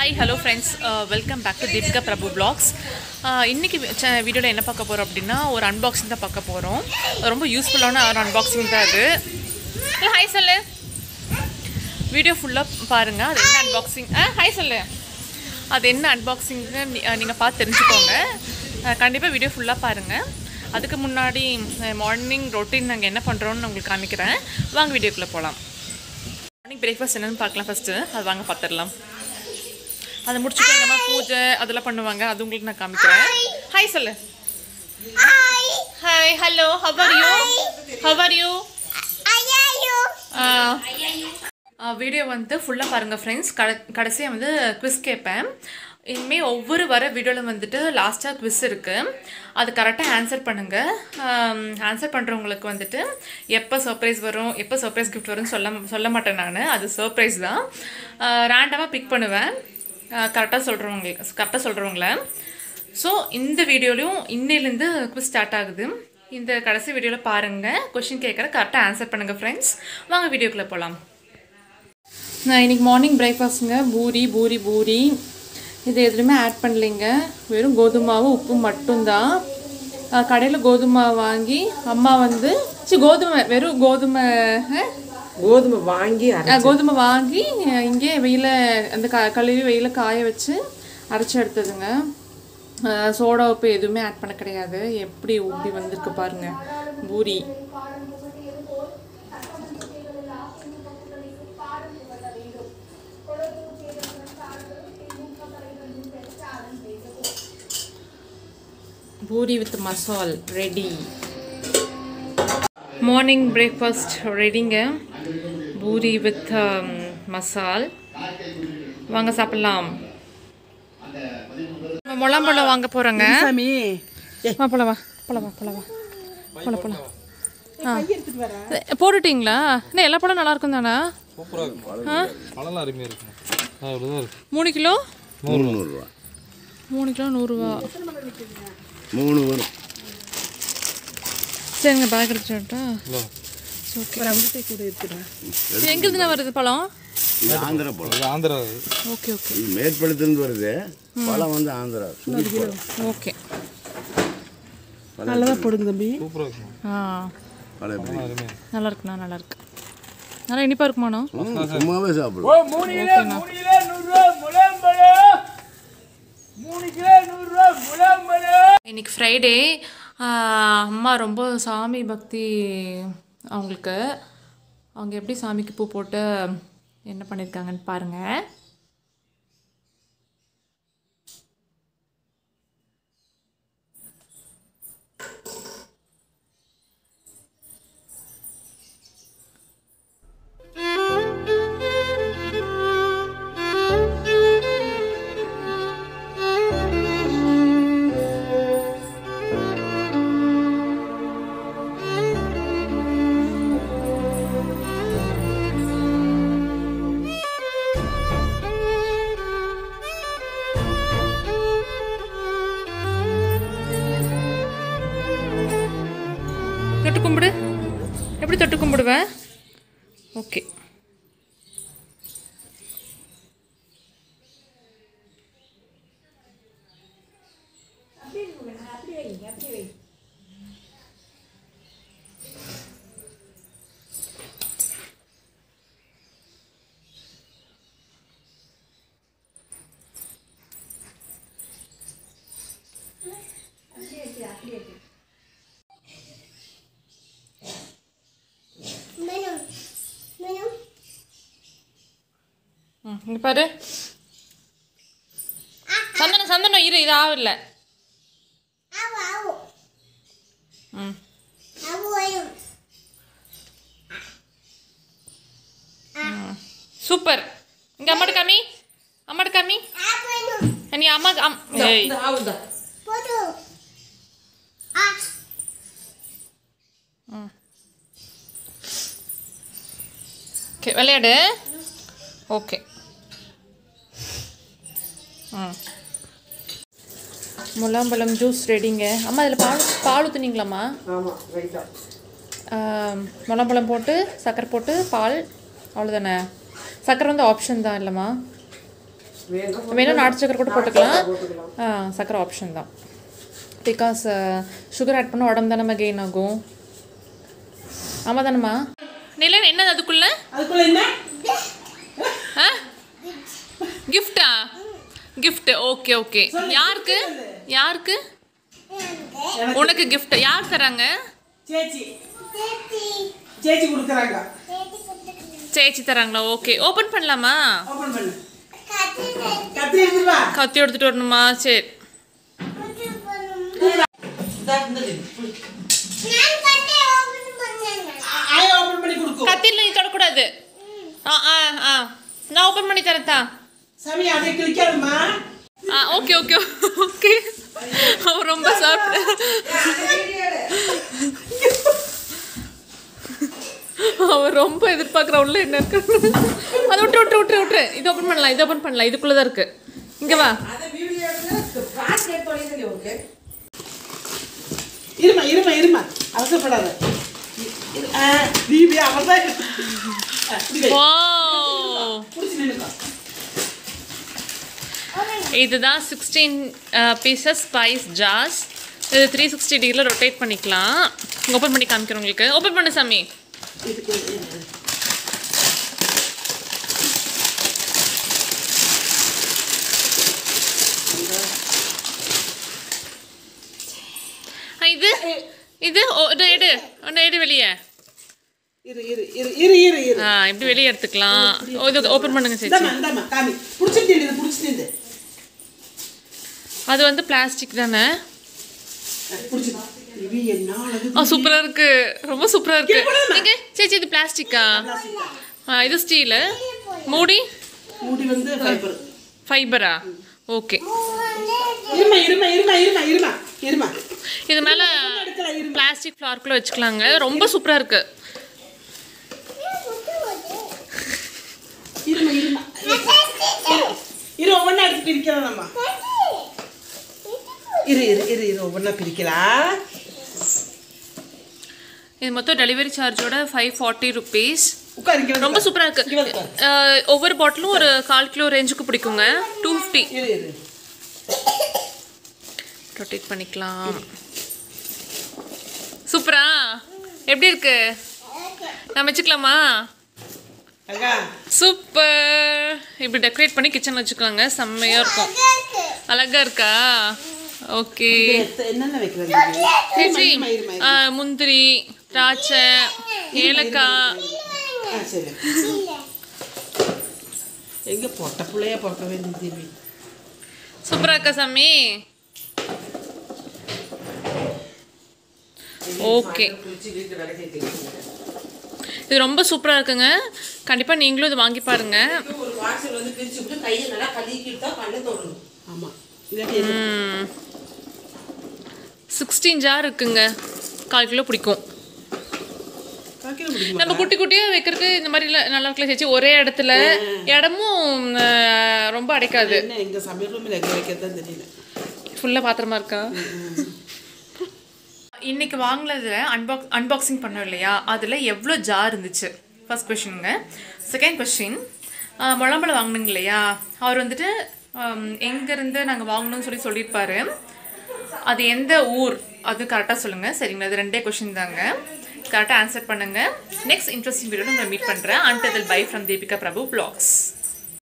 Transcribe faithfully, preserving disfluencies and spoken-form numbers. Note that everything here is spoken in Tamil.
Hi, hello friends. Uh, welcome back to Deepika Prabhu Vlogs. இன்னைக்கு வீடியோல என்ன பார்க்க போறோம் அப்படினா ஒரு unboxing தான் பார்க்க போறோம். ரொம்ப யூஸ்ஃபுல்லான ஒரு unboxing தான் இது. ஹாய் சொல்லு. வீடியோ ஃபுல்லா பாருங்க. அது என்ன unboxing? ஹாய் சொல்லு. அது என்ன unboxing நீங்க பார்த்து தெரிஞ்சுக்கோங்க. கண்டிப்பா வீடியோ ஃபுல்லா பாருங்க. அதுக்கு முன்னாடி மார்னிங் ரொட்டீன் நாங்க என்ன பண்றோம்னு உங்களுக்கு காமிக்கிறேன். வாங்க வீடியோக்குள்ள போலாம். மார்னிங் பிரேக்ஃபாஸ்ட் என்னன்னு பார்க்கலாம் ஃபர்ஸ்ட். அது வாங்க பாத்துறலாம். அது முடிச்சிட்டு எங்க அம்மா பூஜை அதெல்லாம் பண்ணுவாங்க. அது உங்களுக்கு நான் காமிக்கிறேன். ஹாய் சொல்லு. Hi. Hi, hello. How are you? How are you? I are you. ஆ வீடியோ வந்து ஃபுல்லா பாருங்க फ्रेंड्स. கடைசியா வந்து குவிஸ் கேட்பேன். இனிமே ஒவ்வொரு வர வீடியோல வந்துட்டு லாஸ்டா குவிஸ் இருக்கு. அது கரெக்டா ஆன்சர் பண்ணுங்க. ஆன்சர் பண்றவங்களுக்கு வந்துட்டு எப்ப சர்ப்ரைஸ் வரும், எப்ப சர்ப்ரைஸ் gift வரும்னு சொல்ல சொல்ல மாட்டேன் நான். அது சர்ப்ரைஸ் தான். ரேண்டமா பிக் பண்ணுவேன். கரெக்டாக சொல்கிறவங்க கரெக்டாக சொல்கிறவங்கள. ஸோ இந்த வீடியோலையும் இன்னிலேருந்து குவிஸ் ஸ்டார்ட் ஆகுது. இந்த கடைசி வீடியோவில் பாருங்கள். கொஷின் கேட்குற கரெக்டாக ஆன்சர் பண்ணுங்கள் ஃப்ரெண்ட்ஸ். வாங்க வீடியோக்குள்ளே போகலாம். நான் இன்றைக்கி மார்னிங் பிரேக்ஃபாஸ்ட்டுங்க பூரி பூரி பூரி. இது எதுலையுமே ஆட் பண்ணலைங்க. வெறும் கோதுமாவும் உப்பு மட்டும்தான். கடையில் கோதுமை வாங்கி அம்மா வந்து சி கோதுமை வெறும் கோதுமை கோதுமை வாங்கி கோதுமை வாங்கி இங்கே வெயில அந்த க கழுவி வெயில காய வச்சு அரைச்சி எடுத்ததுங்க. சோடா உப்பு எதுவுமே ஆட் பண்ண கிடையாது. எப்படி ஊப்பி வந்திருக்கு பாருங்க puri. Puri with masal ready. Morning breakfast ரெடிங்க. பூரி வித் மசால். வாங்க சாப்பிடலாம். முழம்பழம் வாங்க போகிறோங்க. வா போல வா போல வா போல வா போல போல ஆ போட்டுட்டிங்களா? என்ன எல்லா பழம் நல்லா இருக்கும் தானே? மூணு கிலோ நூறுரூவா மூணு கிலோ நூறுரூவா மூணு வரும். சரிங்க பேக் எடுத்துட்டா. எங்கிருந்து வருது பழம்? ஆந்திரா பழம். ஆந்திரா. Okay okay. மேற்பள்ளத்திலிருந்து வருது. பழம் வந்து ஆந்திரா. ஓகே. நல்லா போடுங்க தம்பி. சூப்பரா இருக்கு. ஆ நல்லா இருக்குண்ணா நல்லா இருக்கு. நல்லா இனிப்பா இருக்குமாண்ணா? சும்மாவே சாப்பிடுவோம். மூணு கிலோ மூணு கிலோ நூறுரூவா முழம்பழம். மூணு கிலோ நூறுரூவா முழம்பழம். இன்னைக்கு ஃப்ரைடே. அம்மா ரொம்ப சாமி பக்தி அவங்களுக்கு. அவங்க எப்படி சாமிக்கு பூ போட்டு என்ன பண்ணியிருக்காங்கன்னு பாருங்கள். தொட்டு கும்பிடு. எப்படி தொட்டு கும்பிடுவேன்? ஓகே. இங்க பாரு சந்தனம் சந்தனம் இரு இது ஆவில்ல. ம் சூப்பர். இங்க அம்மாடு காமி அம்மாடு காமி நீ அம்மா ஏய் ஓகே விளையாடு. ஓகே. ம் முலாம்பழம் ஜூஸ் ரெடிங்க. அம்மா இதில் பால் பால் ஊற்றுனீங்களாம்மா? ஆமாம் ரைட்டாக. முலாம்பழம் போட்டு சக்கரை போட்டு பால் அவ்வளோதானே? சக்கரை வந்து ஆப்ஷன் தான் இல்லைம்மா? வேணும் நாட்டு சக்கரை கூட போட்டுக்கலாம். சக்கரை ஆப்ஷன் தான். பிகாஸ் சுகர் ஆட் பண்ணால் உடம்பு தானே கெயின் ஆகும். ஆமாம் தானம்மா? நிலன் என்னது அதுக்குள்ள? அதுக்குள்ள என்ன? ஆ கிஃப்டா? கிஃப்ட். Okay okay. யாருக்கு யாருக்கு? உனக்கு கிஃப்ட் யார் தராங்க? சேச்சி சேச்சி கொடுக்குறாங்க. சேச்சி தராங்களா? ஓகே. ஓப்பன் பண்ணலாமா? ஓபன் பண்ணு. கத்தி எடுத்து வா. கத்தி எடுத்துட்டு வரணுமா? சரி. ஆய ஓபன் பண்ணி கொடுக்கு. கத்தில நீ தொடக்கூடாது. ஆ ஆ ஆ நான் ஓப்பன் பண்ணி தரேன்டா. சாமி அதை கிளிக்காதம்மா. ஆ ஓகே ஓகே ஓகே. அவர் ரொம்ப சாப்பிட்டு அவர் ரொம்ப எதிர்பார்க்குற உள்ள என்ன இருக்கு. அதை விட்டு விட்டு விட்டு விட்டு இது ஓப்பன் பண்ணலாம். இது ஓப்பன் பண்ணலாம். இதுக்குள்ளே தான் இருக்கு. இங்கே வா. இருமா இருமா இருமா அவசரப்படாத. தீபி அவதான் இதுதான் சிக்ஸ்டீன் பீசஸ் ஸ்பைஸ் ஜார்ஸ். இது த்ரீ சிக்ஸ்டி டிகிரியில் ரொட்டேட் பண்ணிக்கலாம். ஓப்பன் பண்ணி காமிக்கிறேன் உங்களுக்கு. ஓப்பன் பண்ணு சாமி. இது இது ஒன்று எடு ஒன்று எடு வெளியே. இரு இரு இரு இரு இரு இரு. ஆ இப்படி வெளியே எடுத்துக்கலாம். இது ஓப்பன் பண்ணுங்க சேச்சி. இந்தாமா இந்தாமா காமி. புடிச்சிட்டு இது புடிச்சிட்டு. அது வந்து பிளாஸ்டிக் தானே? புடிச்சிட்டு. இது என்னது? ஆ சூப்பரா இருக்கு. ரொம்ப சூப்பரா இருக்கு. நீங்க சேச்சி இது பிளாஸ்டிக்கா? ஆ இது ஸ்டீல். மூடி மூடி வந்து ஃபைபர். ஃபைபரா? ஓகே. இருமா இருமா இருமா இருமா இருமா இருமா. இது மேல பிளாஸ்டிக் ஃப்ளார்க்குள்ள வச்சுக்கலாங்க. ரொம்ப சூப்பரா இருக்கு. இருமா இருமா. இரு ஒவ்வொன்றா எடுத்து பிரிக்கலாம் நம்ம. இரு இரு இரு இரு ஒவ்வொன்றா பிரிக்கலாம். இது மொத்தம் டெலிவரி சார்ஜோட ஃபைவ் ஃபார்ட்டி ருபீஸ். உட்காருங்க. ரொம்ப சூப்பரா இருக்கு. ஒவ்வொரு பாட்டிலும் ஒரு கால் கிலோ ரேஞ்சுக்கு பிடிக்குங்க. Two fifty. இரு இரு ரொட்டேட் பண்ணிக்கலாம். சூப்பரா எப்படி இருக்கு? நான் வச்சுக்கலாமா? அக்கா சூப்பர். இப்படி டெக்கரேட் பண்ணி கிச்சன் வச்சுக்கோங்க. செம்மையா இருக்கும். அழகா இருக்கா? ஓகே. என்னென்ன வைக்கிறீங்க? முந்திரி, திராட்சை, ஏலக்காய். சரி எங்க பொட்ட பிள்ளையா பிறக்க வேண்டியது. சூப்பரா இருக்கா சாமி? ஓகே. இது ரொம்ப சூப்பராக இருக்குங்க. கண்டிப்பாக நீங்களும் இது வாங்கி பாருங்க. சிக்ஸ்டீன் ஜார் இருக்குங்க. கால் கிலோ பிடிக்கும். நம்ம குட்டி குட்டியாக வைக்கிறதுக்கு இந்த மாதிரி நல்லா இருக்கல சேச்சி. ஒரே இடத்துல இடமும் ரொம்ப அடைக்காது. ஃபுல்லாக பாத்திரமா இருக்கா? இன்னைக்கு வாங்கினதுல அன்பாக்ஸ் அன்பாக்சிங் பண்ணோம் இல்லையா, அதில் எவ்வளோ ஜார் இருந்துச்சு? ஃபர்ஸ்ட் கொஷினுங்க. செகண்ட் கொஷின், முழம்பழம் வாங்கினீங்க இல்லையா, அவர் வந்துட்டு எங்கேருந்து நாங்கள் வாங்கணும்னு சொல்லி சொல்லியிருப்பாரு. அது எந்த ஊர் அது கரெக்டாக சொல்லுங்கள். சரிங்களா? அது ரெண்டே கொஷின் தாங்க. கரெக்டாக ஆன்சர் பண்ணுங்கள். நெக்ஸ்ட் இன்ட்ரெஸ்டிங் வீடியோவில் உங்களை மீட் பண்ணுறேன். Until bye from Deepika Prabhu vlogs.